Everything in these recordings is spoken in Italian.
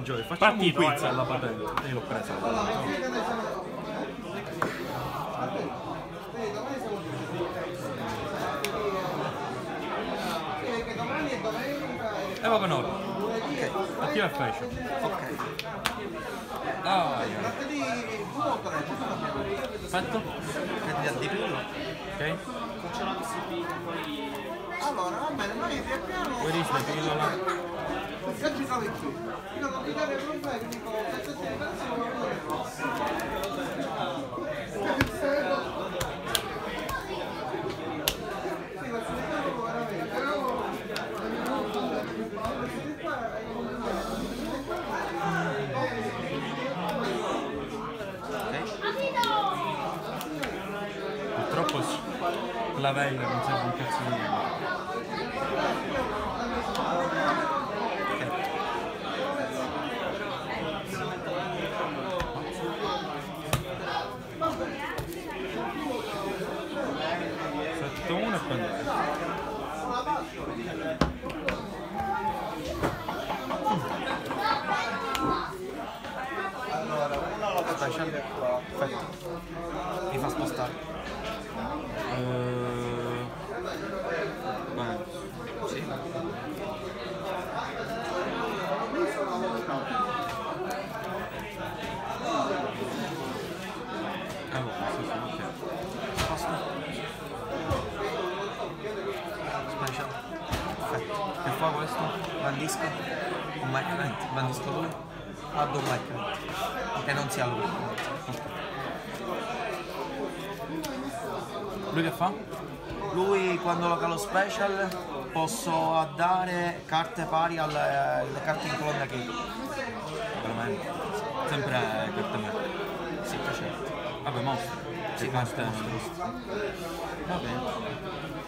Joy, facciamo Partito, un quiz vai. alla patente. Io l'ho presa la patente. Eva con ora. Ok, Attiva il fashion. ok. Ah, perfetto. Prendi al di più. Ok. Allora, va bene, noi piano Where is the pillola? io ci trovo qui. Io non mi dare problemi, dico, questa Purtroppo Clavella non serve un cazzo di niente. Setto uno e prendere. Special. Perfetto. Mi fa spostare. Bene. Sì. Ok. Sposto. Special. Perfetto. Che fa questo? Bandisco. Un Mike bandisco lui. Addo un Mike. E non sia lui. Lui che fa? Lui quando lo calo special posso dare carte pari alle carte in colonna che Veramente. Sempre carte me. sì, certo. Vabbè, mostro. Sì, carte mostro. Va bene.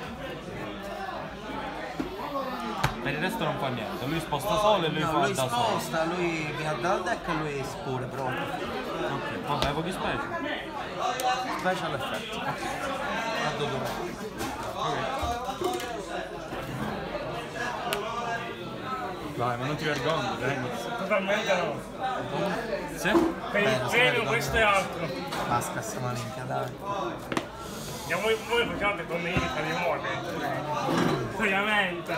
Per il resto non fa niente. Lui sposta solo e lui No, fa lui da solo. sposta, lui mi ha dal deck e lui pure però. Ok, vabbè, pochi special. Special effect. Addo due. Vai, ma non ti vergogni, prendi. Totalmente no. Sì? Per il Bene, premio sì, questo è altro. Pasca sta malinca, dai. Andiamo voi facciate come io per i modi. Ovviamente.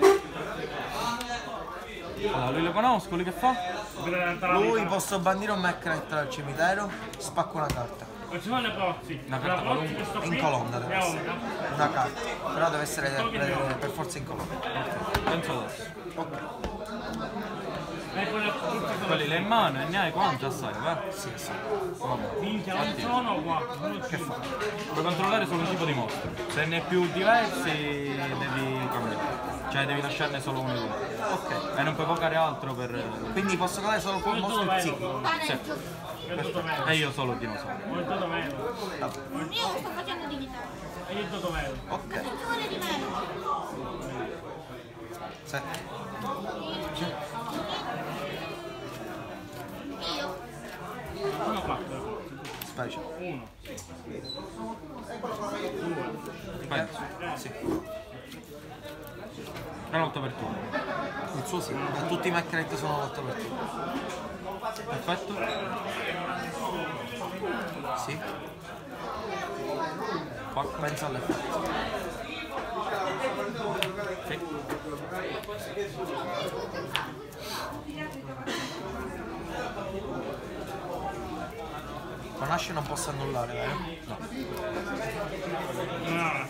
Allora, lui lo conosco, lui che fa? Lui posso bandire un Mechanic dal cimitero, spacco una carta. Non ci sono le prozzi. Una La carta prozzi qualunque. questo qui In colonna deve è essere. Una carta. Però deve essere per forza in colonna. Penso adesso. tutte Quelli le in mano e ne hai quante assai, va? Sì, sì. Vabbè. minchia, non sono qua. Che fa? Puoi controllare solo un tipo di mostro. Se ne hai più diversi devi cambiare. Cioè devi lasciarne solo uno e uno. Ok. E non puoi giocare altro per... Quindi posso calare solo col mostro sì. Sì. Io tutto meno. E io solo il dinosauro. Ho il tutto meno. Io sto facendo divinità. E io il tutto meno. Ok. Attenzione di meno. 7. Io. Sono 4. Special. 1. Penso. Sì. Una lotta per turno. Il suo sì. E tutti i Mechanic sono lotta per tutti. Perfetto. Sì. Pacco. Penso all'effetto. Sì. Con Ash non posso annullare, vero? No. No,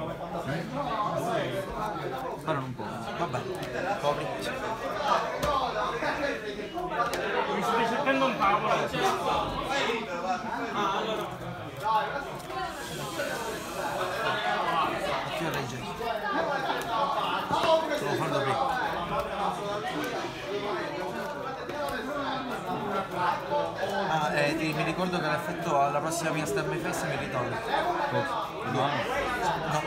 Spero non può. Vabbè. Copri. mi stai cercando un tavolo. Attiva legge. Devo farlo prima. Ah, mi ricordo che l'effetto alla prossima mia stamp face mi ritorna. No. No.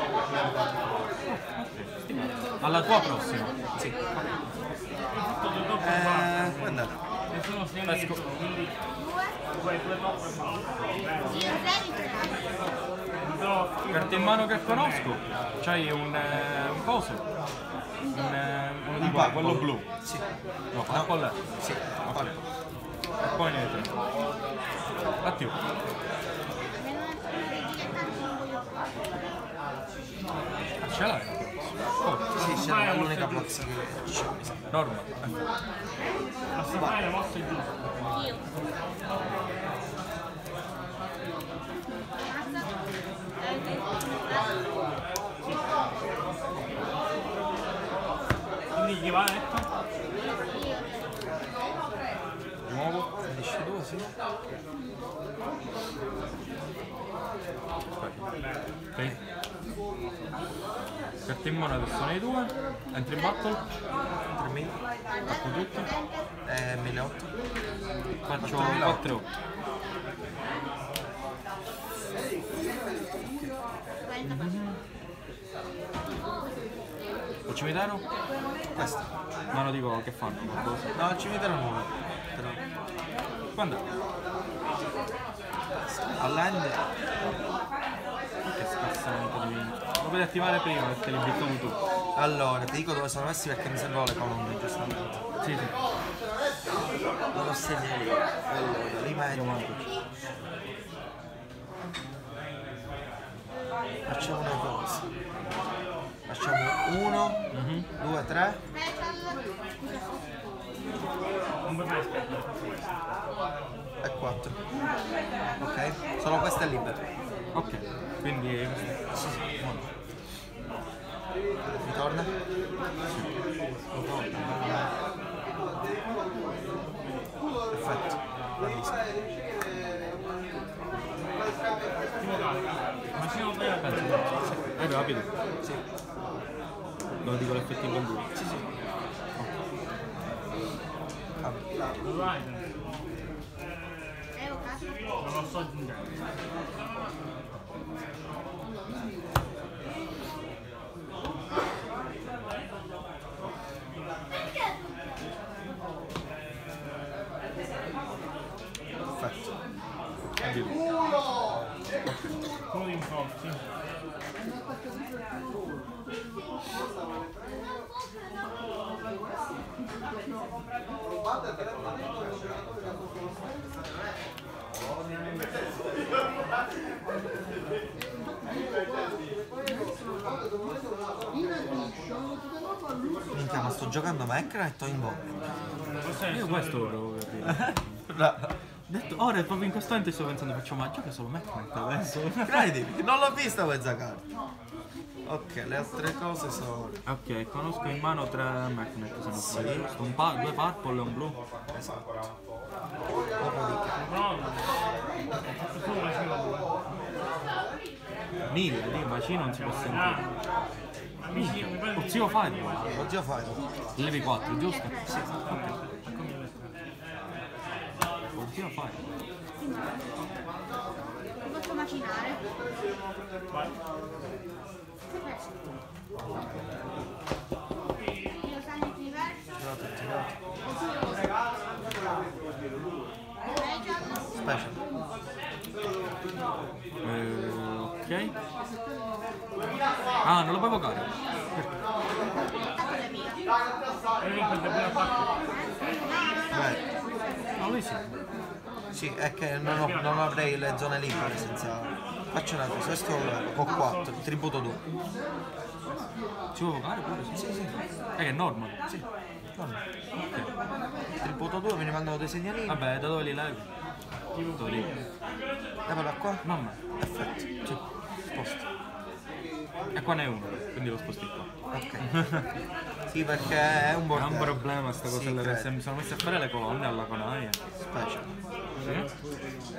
Alla tua prossima. Sì. Tutto Puoi andare. nessuno si è messo, quindi due toppe fa. Io Zenith. Carte in mano che conosco, c'hai un coso, uno di qua, quello blu. Sì. No, quello è. Sì. Ok. E poi ne tre. Attivo. Ah, ce l'hai? Oh, Sì, c'è l'unica box che c'è. norma. Ma se fai le mosse giuste. Quindi chi va detto? Di nuovo. 12, sì. Ok. Carte in mano adesso sono i due. Entri in battle. 3000. Attacco tutti. 1800. Faccio 4-8. Il cimitero? Questo. Ma non dico che fanno qualcosa. No, il cimitero nuovo. Però. Quando è? All'end. Che scassamento di vino. Lo puoi attivare prima perché li buttavo tu. Allora, ti dico dove sono messi perché mi servono le colonne, giustamente. Sì, sì. Non lo segno io. Allora, li Io metto. manco. Facciamo una cosa. Facciamo 1, 2, 3 Non puoi mai aspettare. e 4. Ok? Solo questo è libero. Ok, quindi Mi torna? Perfetto. Bellissimo. Ma se non fai la penso. È rapido. Sì. Lo dico l'effettivo in due. Sì, sì. Ah, non lo sto aggiungendo. perfetto. Uno di inforti. Minchia, ma sto giocando Minecraft o in Bob? Io questo lo provo capire. Ora proprio in questo momento sto pensando faccio ma gioca solo Minecraft adesso. Credi? Non l'ho vista questa carta. Ok, le altre cose sono. Ok, conosco in mano 3 Magnet se non sbaglio. Giusto? Due purple e un blu. Esatto. Dopodiché. No, ho fatto solo una scelta. 1000 di macino non si può sentire. Amici, mi pare Oh, zio fai? Lo zio fai? Levi 4, giusto? Sì. Oh, zio fai? Posso macinare? Io salgo diverso. Special. Ok. Ah, non lo puoi evocare? Beh, No, lui sì. sì, è che non avrei le zone libere senza. Faccio una cosa, questo lo levo, ho 4, tributo 2. Si può evocare pure? Sì, sì. Che è normal. Sì, tributo 2, mi rimangono dei segnalini. Vabbè, da dove li levi? Dove li levi? Leva da qua. Mamma. Perfetto. Sì. Sposta. E qua ne è uno, quindi lo sposti qua. Ok. Sì, perché è un È bordello. un problema sta cosa, Sì, se credo. mi sono messi a fare le colonne alla conaia. Special. Sì?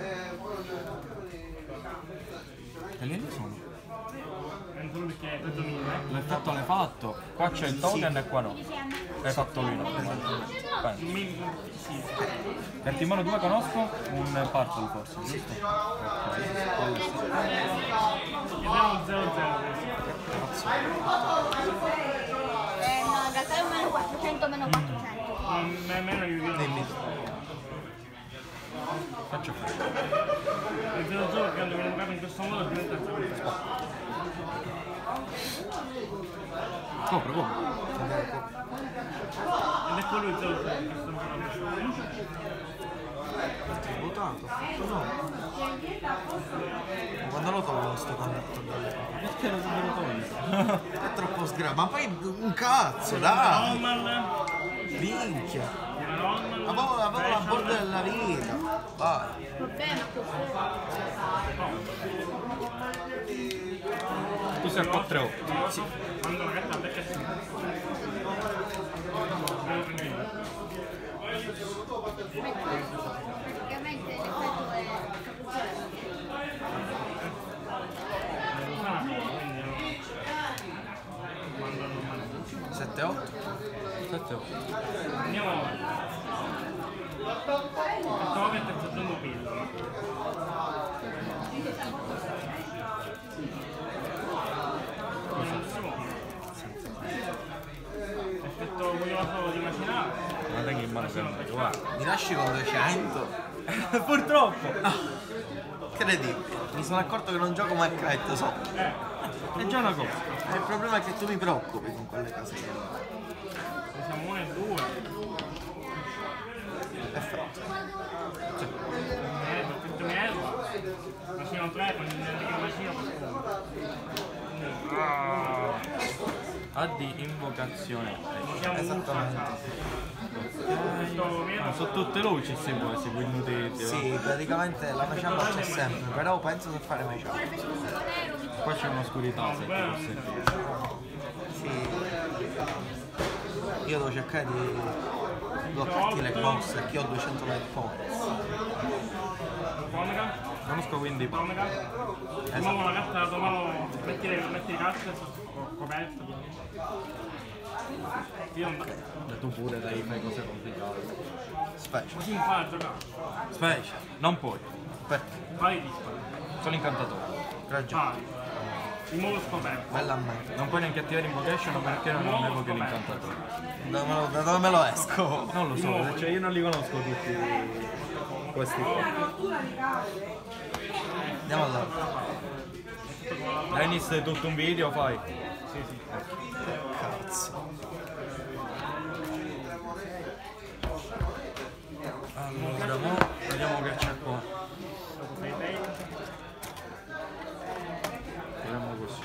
E lì sono? solo perché è tutto mio. L'effetto l'hai fatto. Qua c'è il token e qua no. Hai fatto lui. Sì. Per Timone 2 conosco un purple forse, giusto? Ok. Abbiamo 0-0 No, in realtà è un meno 400 meno 400. Non è meno io Dimmi. Faccio fare. è 0-0 perché hanno colocato in questo stesso modo diventa il Copro. ed è quello il gioco che Votato? No. Quando lo tolgo sto contatto? Perché lo togli? È troppo sgrava. Ma poi un cazzo, dai! normal, Minchia! normal, Avevo la borda della vita! Vai! Problema Tu sei a 4-8. Sì. quando la carta becca si praticamente l'effetto è Sì. 7-8? 7-8. andiamo avanti. Stavo per terzo giorno pillola. Effetto curioso di macinare. Guarda che male sempre, guarda. Mi lasci con 200? Purtroppo! Che ne dico? Mi sono accorto che non gioco mai a kite, so. È già una cosa. Il problema è che tu mi preoccupi con quelle cose. Ne siamo 1 e 2. Perfetto. Perfetto mi erba. Macino 3, con il macino Addi invocazione. siamo Esattamente. Sono tutte luci se vuoi, si può inutili. Sì, praticamente la matchup c'è sempre, però penso di fare matchup. Qua c'è un'oscurità se ti posso sentire. Sì. Io devo cercare di bloccarti le mosse, che ho 200 light points. Omega. Conosco quindi Omega. Tomiamo la carta, tomiamo, metti le carte coperte. Io non tu pure dai, fai cose complicate. Special. così mi fa a giocare. Special. Non puoi, Perché? Vai dispari. sono incantatore. Ragione. Vai. Di modo scoperto. Bella a me. Non puoi neanche attivare invocation perché non evochi l'incantatore. Da dove me lo esco? Non lo so, cioè io non li conosco tutti questi qua. Andiamo allora. Dennis, tutto un video fai. Cazzo. Allora, mo vediamo che c'è qua. Tiriamo così.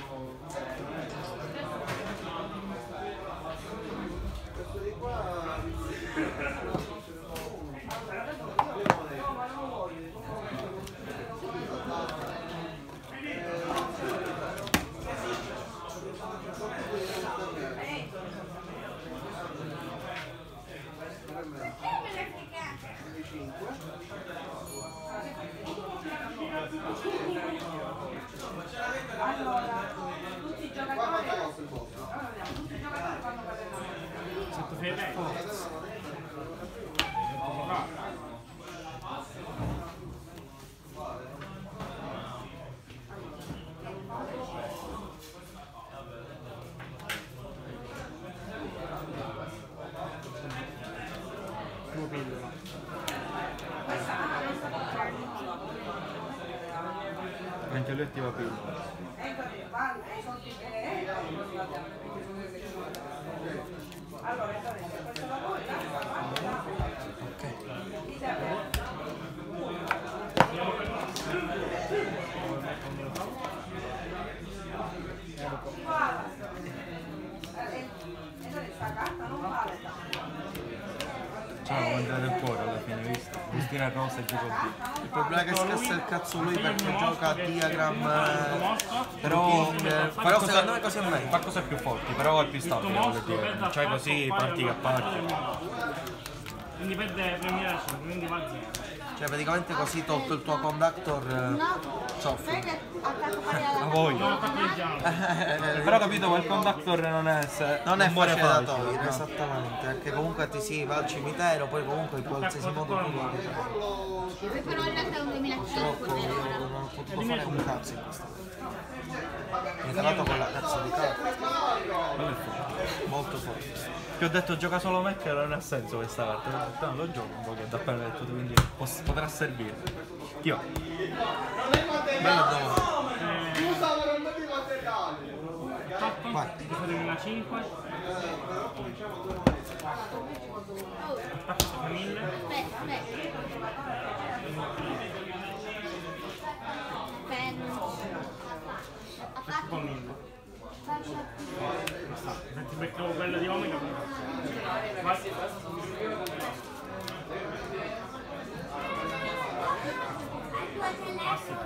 Sotto fede. Anche lui attiva pillola. Ciao, mangiare il cuore alla fine, visto? Bustina rosa e gioco B. Il problema è che scassa il cazzo lui perché gioca a diagram. Però secondo me così è meglio. Fa cose più forti, però è più stabile quello che cioè così parti a parti. Quindi perde premiere, quindi va a 0. Cioè praticamente così tolto il tuo conductor No, soffre. vedi attacco pari La alla voglio. Però capito quel conductor non è Non è muore facile da facile, togliere, no. esattamente, perché comunque ti si va al cimitero, poi comunque in qualsiasi modo tu lo devi fare. però in realtà è un 2005 Purtroppo io non ho potuto fare un cazzo in questo momento. Mi hai calato con la cazzo di carta. Quello è forte. molto forte. Ti ho detto gioca solo me che non ha senso questa carta. No, lo gioco un po' che da appena detto, quindi potrà servire. Tio. Bella domanda. Scusa, ma non mi dico materiali. Fatto? Vai. Ti fate una 5. Aspetta, famiglia. Aspetta. Ecco 1000. Se ti beccavo quello di Omega. Vai. Ah sì.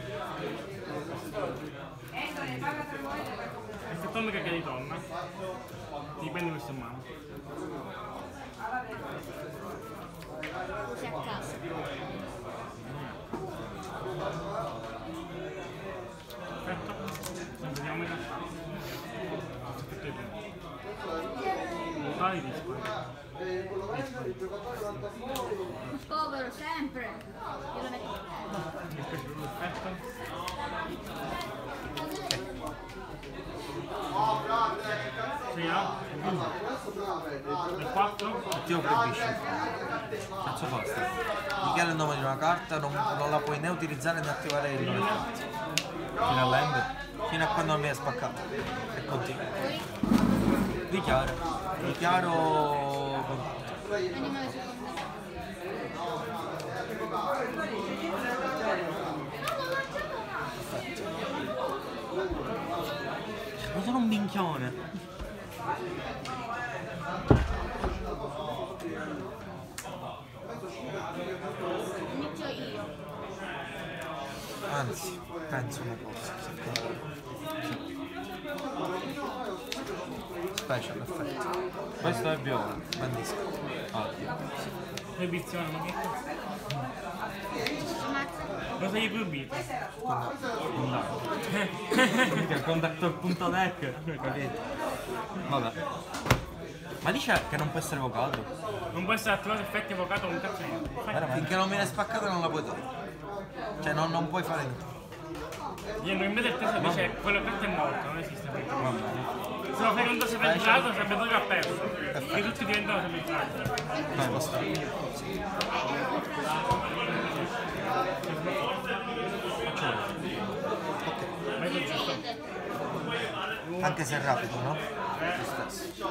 Questa Omega che ritorna. Ti prendi questo in mano. Usi a casa. Perfetto. Sempre di Omega. Aspetta io. Vai di Povero sempre. Io lo metto. perfetto. Sì, il 4. Io proibisce. Cazzo basta. Dichiara il nome di una carta, non la puoi né utilizzare né attivare il nome. Fino all'end. Fino a quando non viene spaccato. E continua. Dichiara. Dichiaro. Vedi 9 secondi. Ma sono un minchione. Inizio io. Anzi, penso una cosa. Special effect. Questo è viola. Bandisco. Ah, Dio. Proibizione, ma che cazzo? Ammazza. Cosa gli proibito? Mica conductor.deck. Capito? Vabbè. Ma dice che non può essere evocato. Non può essere attivato effetti evocato un cazzo niente. Finché non viene spaccato non la puoi dare. Cioè non puoi fare niente. Io non vedo il testo dice quello che è morto, non esiste più. Se lo fai con dose ventilato sarebbe proprio a perso. Che tutti diventano sempre ventilato. Ma è giusto. Anche se è rapido, no? Lo stesso.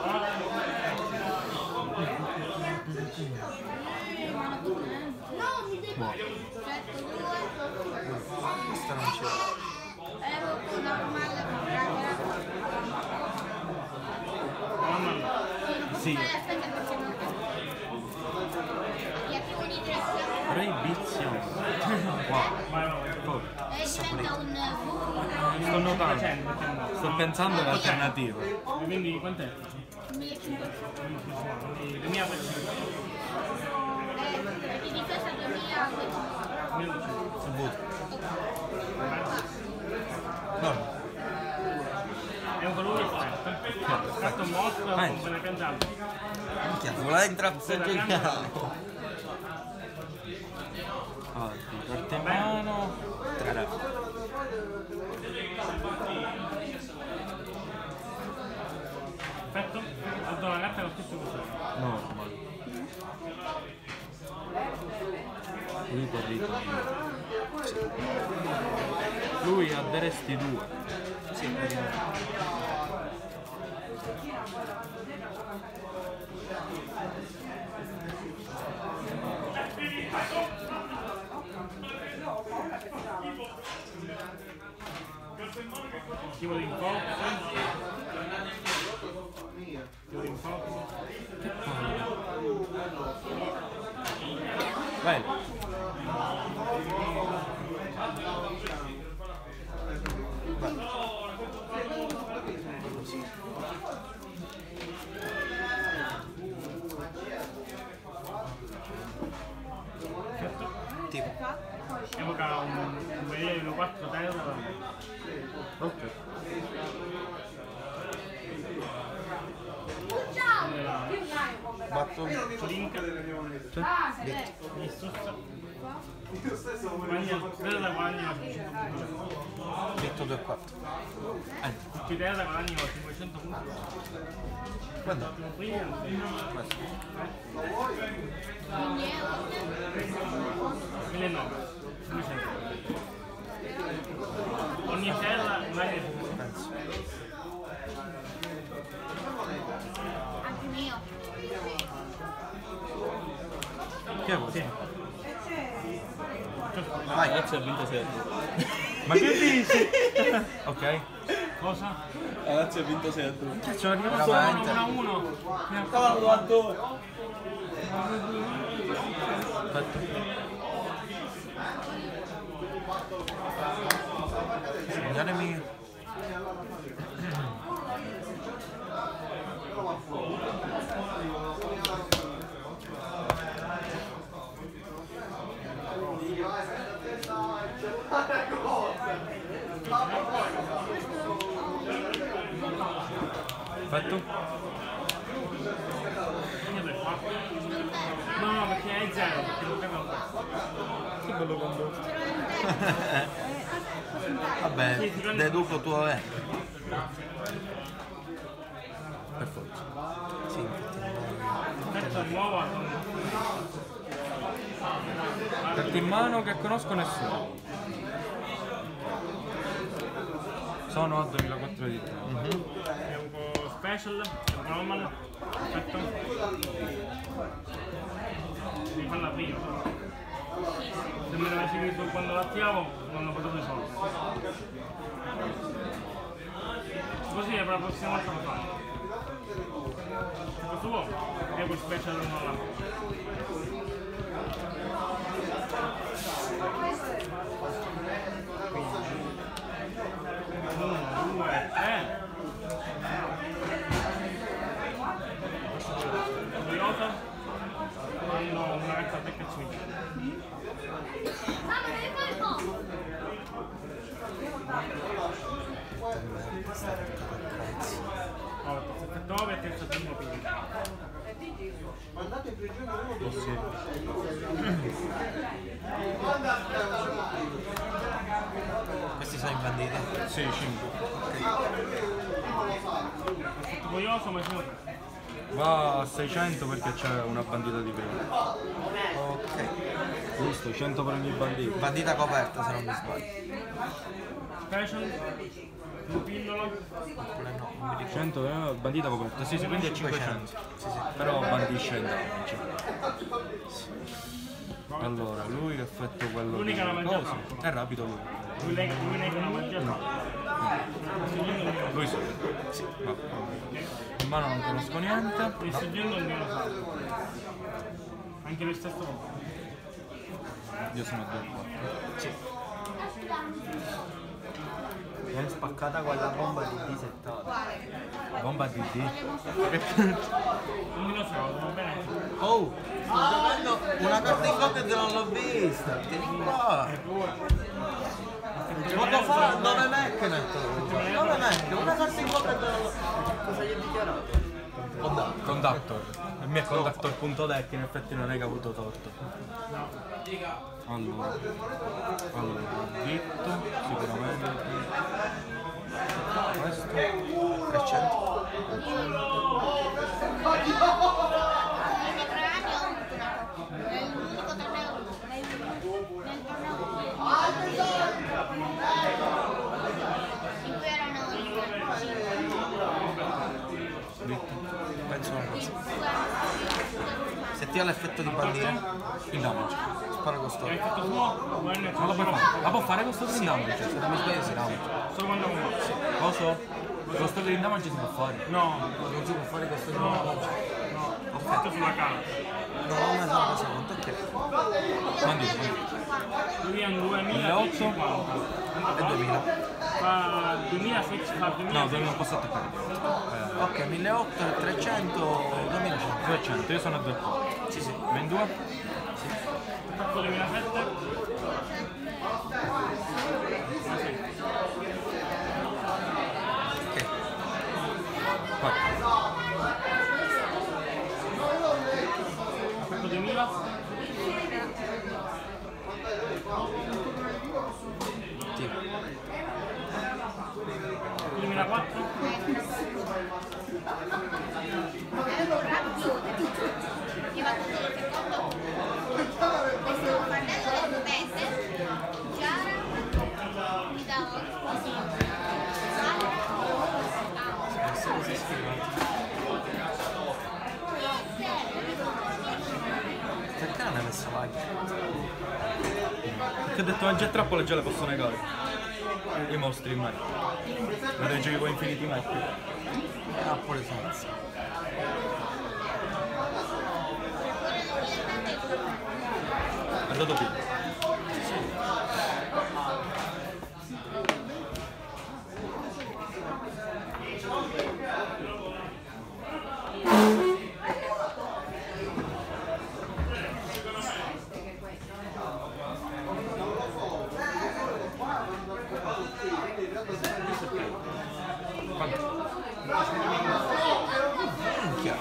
Questa non c'è. Evoco normale Sì. aspetta perché non gli alcuni Proibizione. Wow. diventa un Sto notando. Sto pensando alle alternative. Quindi quant'è? 1500 2000 per cento. di difesa 2000 Si butta. No. È un volume effetto. Fatto mostro con quelle piantate. Minchia, vuole entrare geniale. Carte in mano. 3. Perfetto? Ho dato una carta con stesso colore. No, ormai. Lui adderesti 2. Sì, Tipo di infoco. Tipo di infoco. Vai. tipo. Evoca un veleno 4 terra. Ok. Batto. Link, Bit. Nissus, Guadagna, da guadagno 500 punti. Bit 2 e 4. L'idea da guadagno 500 punti. Quando? Prima, Questo. 1900. Ogni terra vale Penso. Anche mio. Chi è questo? Vai. Ragazzi ha vinto 6 Ma che dici? Ok. cosa? Ragazzi ha vinto 6 a 2. Cazzo, è arrivato Veramente. 1-1. Cavolo, Antonio! Aspetta. Segnalemi. Aspetta. No, perché è 0, perché non capiamo. Che bello condotto. Vabbè, deduco tuo è. Per forza. Sì, infatti. Pezzo nuovo. Carta in mano che conosco nessuno. Sono a 2004 di È un po' special, è un normal. Aspetta. Devi farla prima. Se me l'avessi visto quando l'attivavo non lo potevo risolvere. Così per la prossima volta lo faccio. Questo vuoi? E quel special non l'ha. 1, 2, 3. Pilota. Hanno una ragazza becca terzo 9 e terzo primo quindi. Mandate in prigione uno Questi sono i banditi. Sì, 5. Voglioso ma sono 3. Va a 600 perché c'è una bandita di prima. Ok. Giusto, 100 per ogni bandito. Bandita coperta se non mi sbaglio. Special. Un pillolo. Oppure no, non mi ricordo. 100 bandita coperta. Sì, sì, quindi è 500. Sì, sì. Però bandisce in damage. Allora, lui che effetto quello L'unica la mangia cosa? troppo. È rapido lui. Lui lega la mangiata. Lui sì. Sì. No. In mano non conosco niente. Il soggetto non lo sa. Anche lo stesso modo. Io sono a 2. È spaccata quella bomba di D70. Bomba DD. Non lo so, va bene. Oh, sto giocando una carta in pocket e non l'ho vista. Tieni qua. Poco fa 9 Mechnet. 9 Mech, una carta in pocket e non l'ho vista. Cosa gli hai dichiarato? Conductor. Il mio è conductor.deck, in effetti non è che ha avuto torto. Allora, ditto, sicuramente. Questo. 300. Nel cranio ho avuto una coppia. È l'unico torneo nel torneo in cui erano Ditto. Penso una cosa. Se ti ha l'effetto di bandina, Il damage. spara con sto. Hai fatto tuo? Guarda, Non lo puoi fare. La può fare con sto in damage. Se non mi sbaglio si round. solo quando uno. Cosa? Con sto in damage si può fare. No, Non si può fare questo di no, damage. no. Ho fatto sulla carta. No, non me la cosa conto che. Bandito. Lui è un 1850. 2050. E 2000. Fa 2006, fa 2000. No, non posso attaccare. Ok, 1800, 300, 2100. 200, io sono a 2. Sì, sì. 22? Attacco 2007. Ok. Vai. mai. Perché ho detto mangia trappole già le posso negare. I mostri mai. Vedo i giochi con infiniti mai più. Ha pure senso. È andato più. Minchia.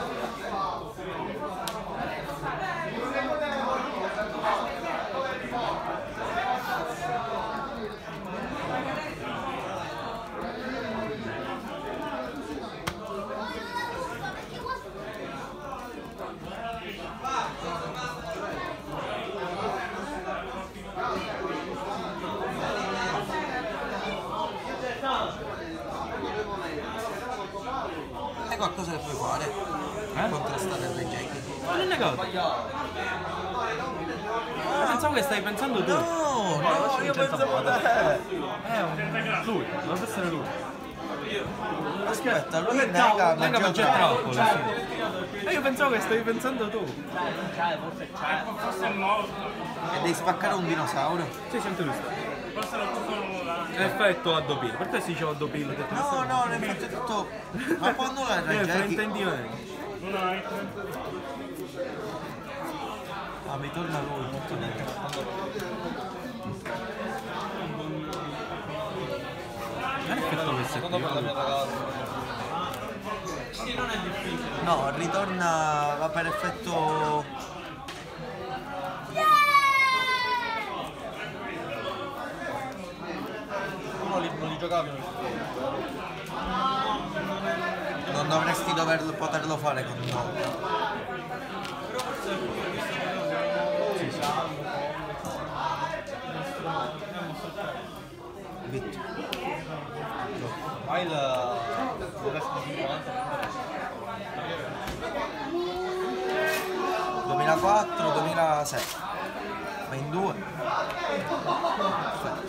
È qualcosa che puoi fare? Contrastare il reject. Non è negato. Pensavo che stai pensando tu. No, io pensavo da te. Lui, dovrebbe essere lui. Aspetta, lui nega Venga, ma mangia trappole, sì. E io pensavo che stavi pensando tu. Forse è morto. E devi spaccare un dinosauro? Sì, sempre lui. Forse lo possono là. Effetto a dopino. Per te si diceva dopino? No, no, ne fate tutto. Ma può annullare il reject? Fraintendimento. Non hai. Ah, mi torna lui, tutto dentro. Non è effetto questo qui. No, ritorna va per effetto. Non li giocavi? Non dovresti poterlo fare con noi. Vitto. Hai il resto di 50? 2004, 2006. Ma in due? Perfetto.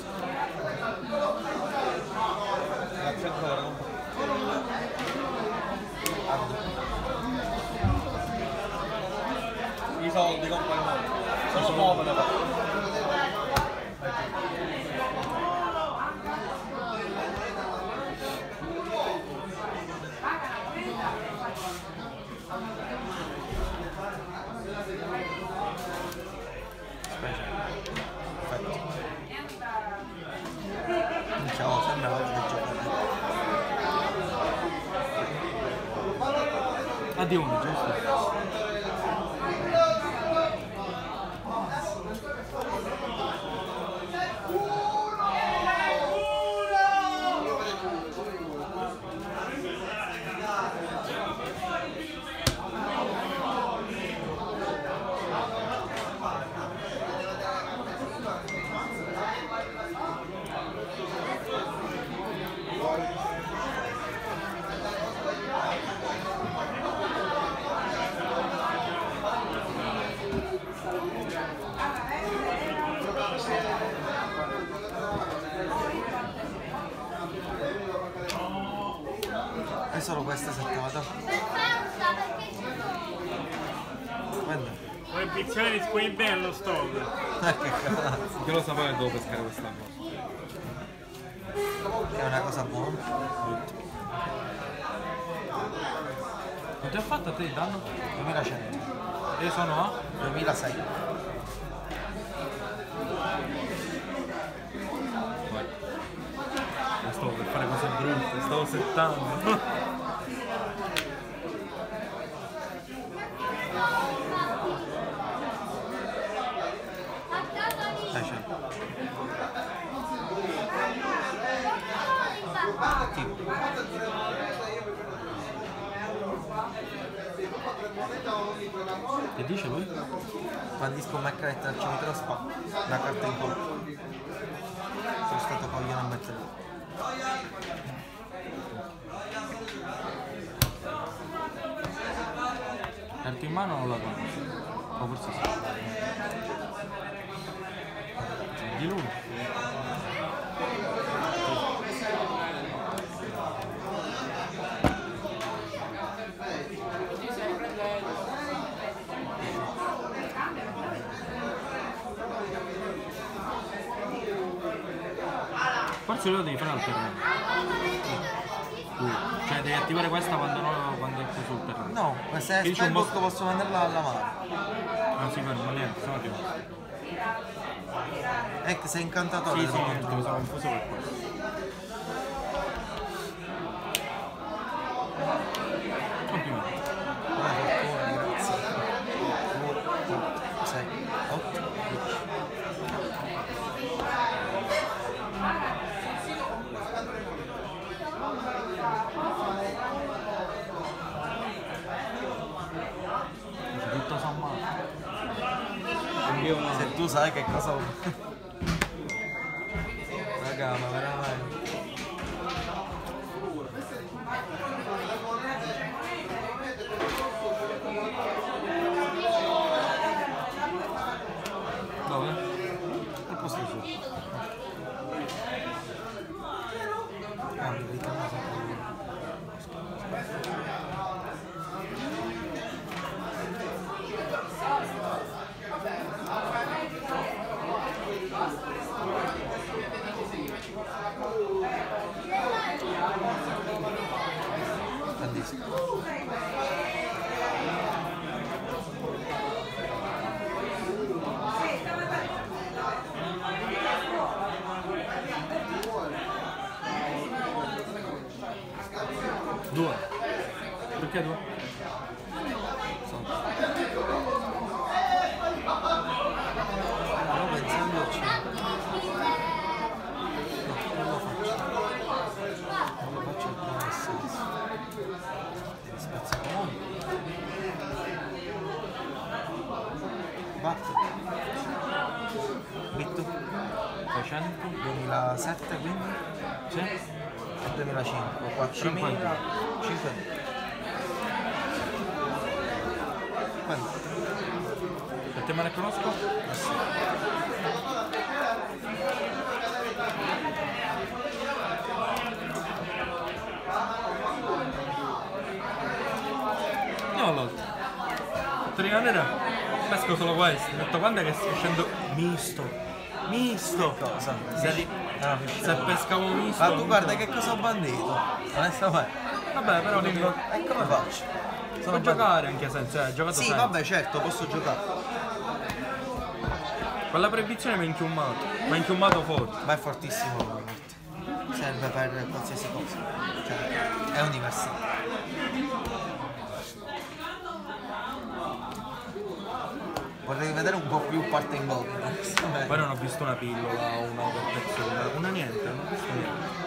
L'accento era un po'. I soldi compagno. Sono povero. Ciao, sembra la di giocare. Addio uno, giusto? È solo questa settata. Guarda. Vuoi ambizione di Squid allo stop. Che cazzo. Io lo sapevo che devo pescare quest'anno. È una cosa buona. Non ti ho fatto a te il danno? 2100. Io sono a? 2006. Vai. Non stavo per fare cose brutte, stavo settando. 600. Che dice lui? Bandisco Maccaretta al cimitero spa. Una carta in colpo. Sono stato coglione a metterlo. Carta in mano non la conosco. O forse sì. Di lui. Forse lo devi fare alternare. Cioè devi attivare questa quando è sul terreno. No, se Qui è c'è un spellbook posso mandarla alla mano. Non si ferma niente, sono attivo. È che sei incantatore. Sì, devo sì, controllare. mi sono confuso per questo. Complimenti. Buona fortuna, grazie. 2, 4, 6, 8, 10. Tutto sommato. Se tu sai che cosa vuoi. Raga, ma veramente. Dove? Al posto di su. Ah, mi ritorno sempre lì. Tantissimo. Due. Perché due? Però pensandoci. No, non lo faccio. Non lo faccio il buon senso. Devi spaziare molto. Batto. Bitto. 600? 2007 quindi? Sì? E 2005. 4.000. 5. Quanto? Per te me ne conosco? No, l'altro. Ti ricordi? Pesco solo questo. Ho detto quando è che stai scendo misto? Misto! Cosa? Se pescavo misto. Ma tu guarda che cosa ho bandito? Onestamente. Vabbè, però dico. E come faccio? Puoi giocare anche senza, hai giocato Sì, sempre. vabbè, certo, posso giocare. Con la proibizione mi ha inchiummato. Mi ha inchiummato forte. Ma è fortissimo forte. Serve per qualsiasi cosa. Cioè, è universale. Vorrei vedere un po' più parte in gol. Poi non ho visto una pillola o una protezione. Una niente, non ho visto niente.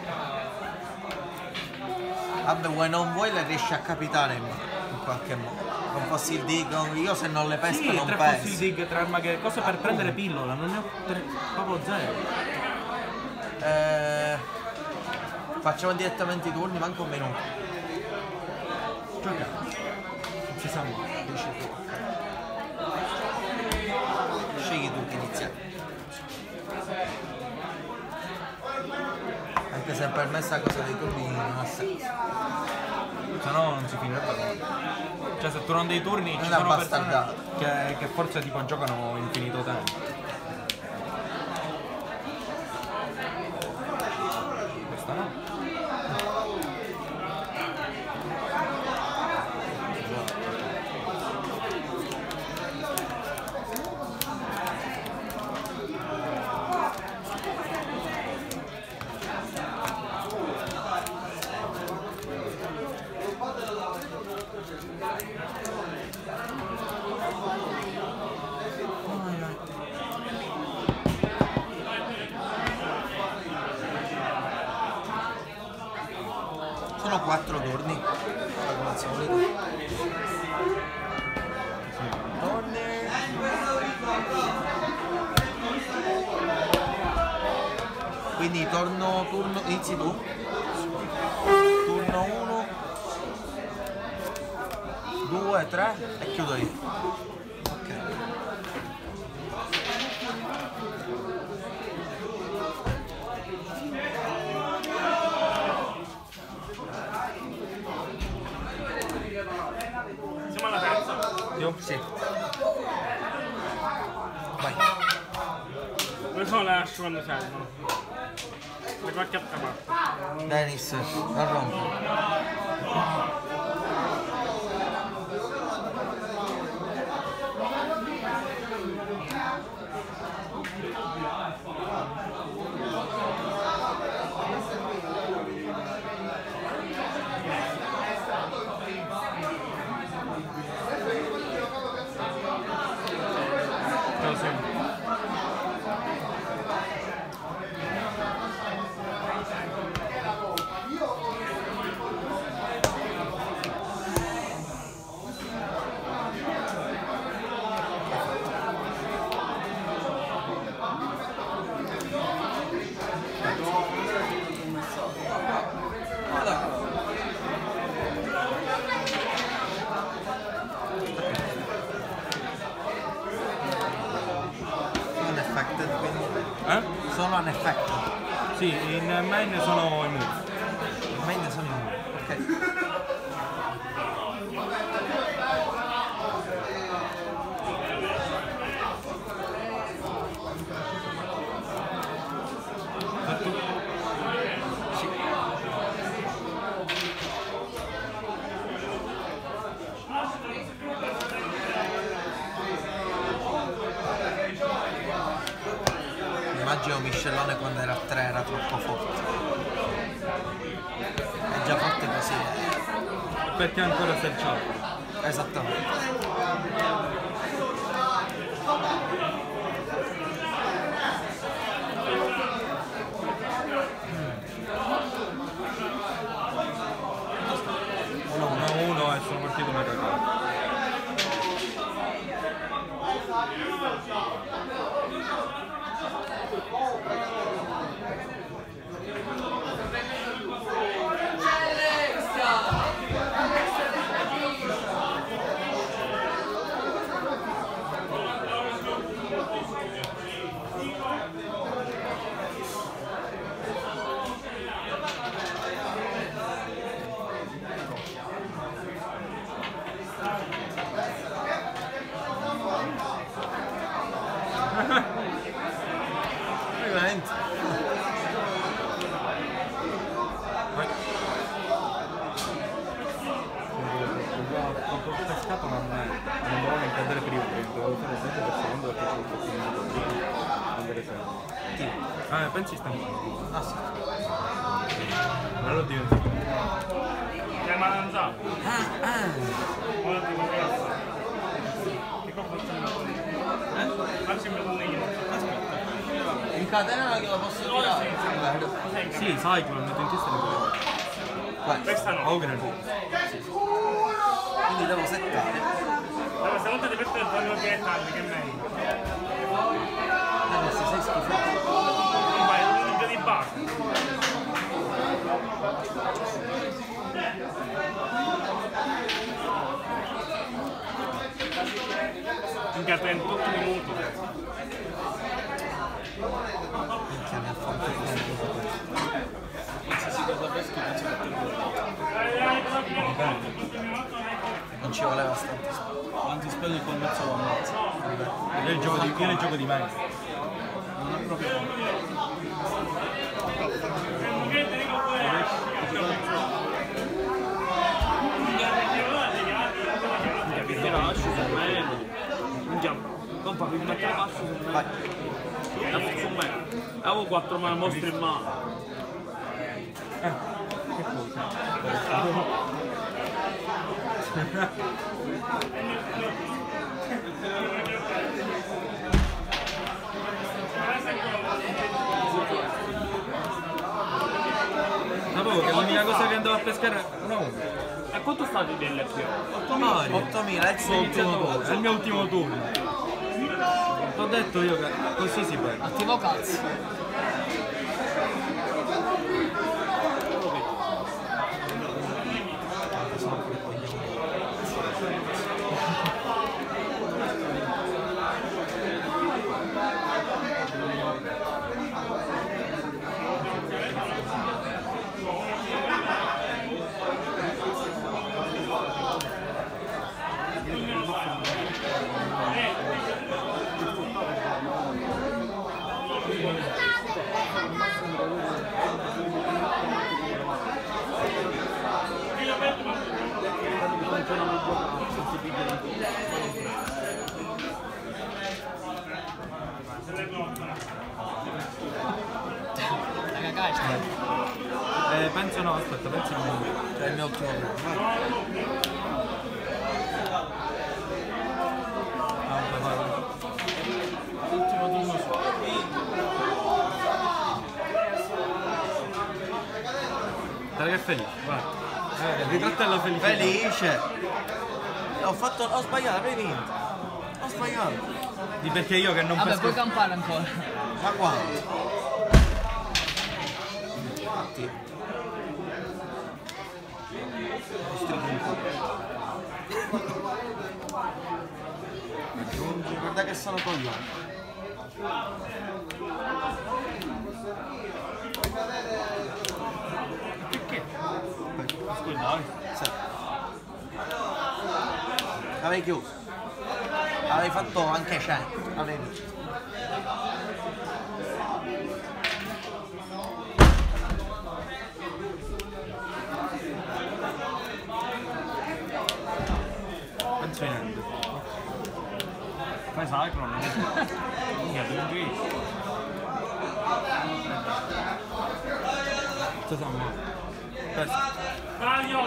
Vabbè, vuoi non vuoi le riesci a capitare in qualche modo. Con fossil dig, io se non le pesco Sì, non 3 penso. fossil dig, 3 armaghe, cose per prendere pillola, non ne ho proprio zero. Facciamo direttamente i turni, manca un minuto. Giochiamo. Non si sa mai. Dici tu. Scegli tu che iniziare. Anche se per me sta cosa dei turni non ha senso. Se no non si finirebbe mai. Cioè se tu non dei turni ci È una sono persone bastardata. che forse tipo giocano infinito tempo. Questa no. Sono 4 turni. Come al solito. Turni. Quindi turno, inizi tu. Turno 1, 2, 3 e chiudo io. Ok? Sì. Vai. Dove sono le lascio quando servono? Da qualche altra parte. Dennis, non rompo. Ciao, sì. Unaffected, quindi. Eh? Sono unaffected. Sì, in main sono immuni. In main sono immuni. Ok. Fatto? Sì. Immagino Miscellone quando era a 3 era troppo forte. È già forte così. Perché ancora selciato. Esattamente. No, 1-1 e sono partito una cagata. Veramente. Ho pescato ma non volevo neanche andare per il primo, dovevo fare sempre per secondo perché c'è un po' di andare sempre. Ah, pensi sta male? Ah sì. Non l'ho dimenticato. Ti hai mangiato? Ora ti vuoi fare. Che cosa facciamo? Facci un Incatenala che la posso tirare. Bello. Sì, sai che lo metto in testa di Vai. Questa no. Oh, grande. Quindi devo settare. Allora, stavolta ti metto il tono che è tardi, che è meglio. Adesso sei schifoso. Vai, un limpio di base. Minchia, 38 minuti. Minchia, mi ha fatto così. Non ci voleva stante. Quanti spelli col mezzo lo ammazza? Io il gioco di me. Non è proprio... Che ti lascio su me. Minchia, non fa più mettere basso su me. Vai. Su me. Avevo 4 mostri in mano. Che cosa? Sapevo che l'unica cosa che andavo a pescare era una unica. E quanto state di LP? 8.000, è il suo ultimo turno. È il mio ultimo turno. T'ho detto io che così si perde. Attivo cazzo. calcio. Penso no, aspetta, penso no. È il mio ultimo turno. Ultimo turno su. Dai che è felice, vai. Ritrattello felice. Felice! Ho sbagliato, avrei vinto. Ho sbagliato. Di perché io che non Vabbè, pesco. puoi campare ancora. Ma quanto? Infatti. Aggiungi, guarda che sono coglione. Perché? Scusa, dai. Sì. L'avrei chiuso. Avrei fatto anche 100. Avrei vinto. Penso niente. Fai sacro, non è che Cosa sa male? Dario,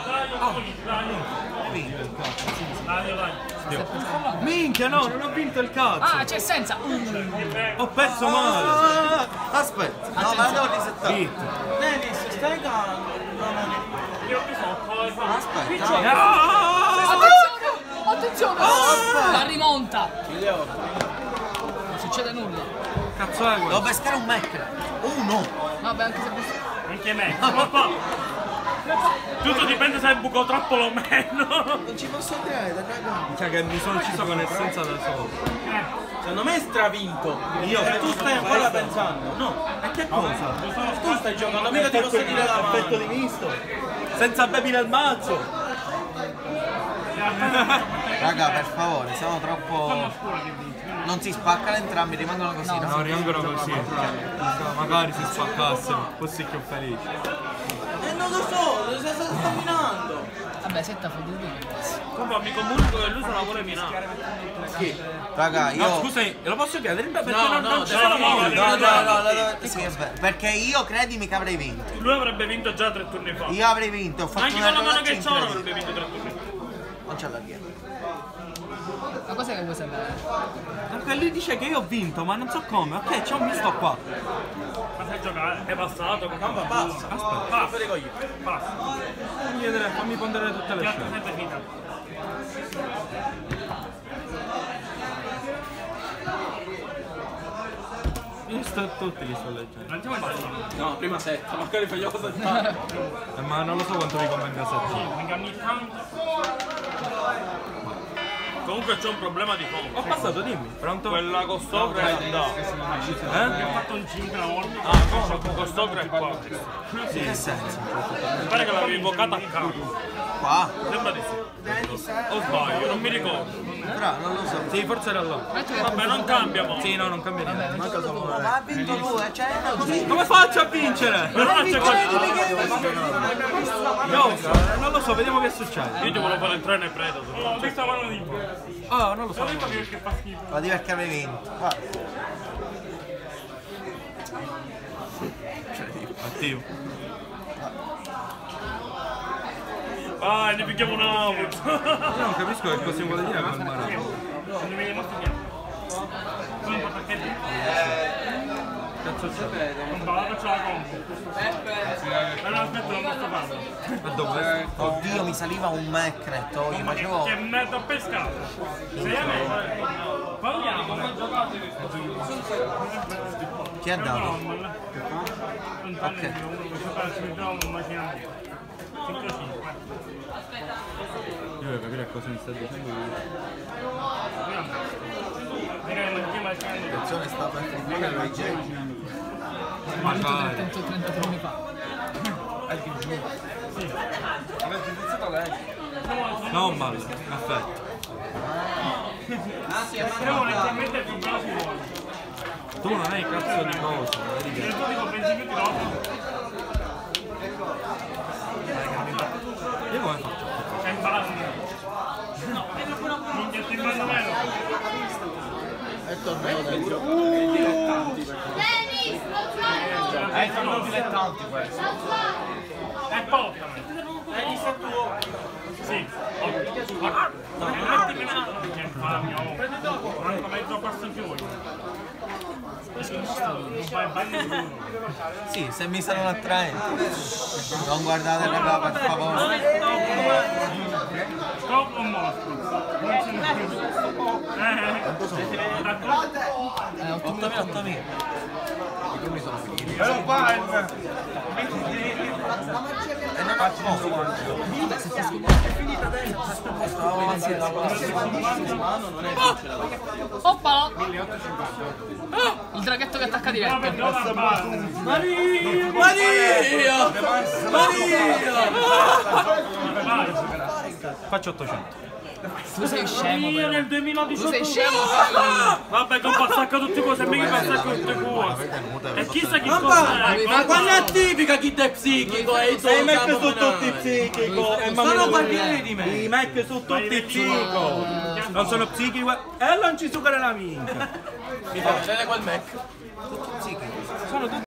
dai. Minchia no, non ho vinto il cazzo! Ah, c'è senza. Ho perso male! Aspetta, no, ma la devo risettare. Zitto! Dennis, stai calmo. Io mi so, Aspetta. Attenzione! La rimonta! Non succede nulla. Cazzo è Devo quello? pescare un Mac. Uno. Vabbè, anche se anche me. Tutto dipende se buco troppo o meno. Non ci posso credere, raga. Cioè che mi sono ucciso con essenza da solo. Secondo me è stravinto. Io E tu stai ancora pensando. No. E che cosa? Tu stai giocando, mica ti posso dire la Effetto mano. di misto! Senza bevi nel mazzo! Raga, per favore, siamo troppo. Non si spaccano entrambi, rimangono così, no? No, rimangono così. Magari si spaccassero, fossi più felice. Non lo so, sta minando. Vabbè, setta fottuto. Comunque mi comunico che lui suona pure minare. Raga, io. No, scusami, lo posso chiedere? Perché No, non no, c'è la dai, moda. No, sì, è vero. Perché io credimi che avrei vinto. Lui avrebbe vinto già 3 turni fa. Io avrei vinto, ho fatto Anche una con la mano relazza che c'ho incredibile. avrebbe vinto 3 turni fa. Non c'è la dietro. Ma cos'è che vuoi sapere? Perché lui dice che io ho vinto, ma non so come. Ok, c'è un misto qua. Ma sai giocare? È passato. Mamma, basta. Aspetta, Basta. Fate cogliere. Basta. fammi ponderare tutte le Ti scene. sempre finita. Io sto tutti li sto leggendo. Lanciamo il bastone. No, prima 7, magari fai cosa di fare. Ma non lo so quanto vi convenga se. Minchia, ogni tanto. Comunque c'è un problema di fondo. Ho passato, dimmi. Pronto? Quella con sopra è andata. Eh? Ho fatto un 5 una volta. Ah, Con sopra è qua. In che senso? Mi pare che l'avevi invocata a capo. Qua? Sembra di sì. O sbaglio, non mi ricordo. Però non lo so. Sì, forse era là. Vabbè, non cambia mo. Sì, no, non cambia niente. Ma ha vinto lui, cioè è così. Come faccio a vincere? Non faccio così. No, non lo so, vediamo che succede. Io ti volevo fare entrare nel predator. Ho visto la mano di po'. Ah, non lo so. Ho detto che fa schifo. Ma di perché avevi vinto? Va. Attivo. Ah, ne picchiamo un out. Io non capisco che cosa vuole dire quel marato. Non mi viene molto chiaro. Non importa che Cazzo c'è? non va, faccio la combo. No, aspetta, non posso farlo. Ma dove? Oddio, mi saliva un Macret, oh, io facevo. Che merda ho pescato. Sei a me. Parliamo. Chi è andato? Ok. Io devo capire cosa mi sta dicendo lui. Attenzione, sta per finire il genio. Magari. 30 turni fa. Non male, perfetto. Siamo leggermente più bravi voi. Tu non hai cazzo di cosa, vedi che. Io dico 20 minuti dopo. Io come faccio? C'è imparato. Minchia, ti mando meno. È tornato da Dennis, lo sai! sono dilettanti questo. E portami. Sì. Non metti meno che fa mio. Manco mezzo passo in più. Non fai bagno. Sì, se mi sono attraenti. Non guardate le cose, per favore. Troppo un mostro. Non ce ne più. 8.000. Però qua E non faccio Oppala! Il draghetto che attacca diretto. faccio 800. Tu sei scemo. Io nel 2018. Tu sei scemo. Vabbè, che passacca tutte cose, mica passacca tutte cose. E chissà chi cosa è. Ma quando è tipica chi è psichico e Sei messo su tutti psichico. sono guardiani di me. Mi metti su tutti psichico. Non sono psichico. E non ci succa la minchia. mi fa vedere quel Mac. Sono tutti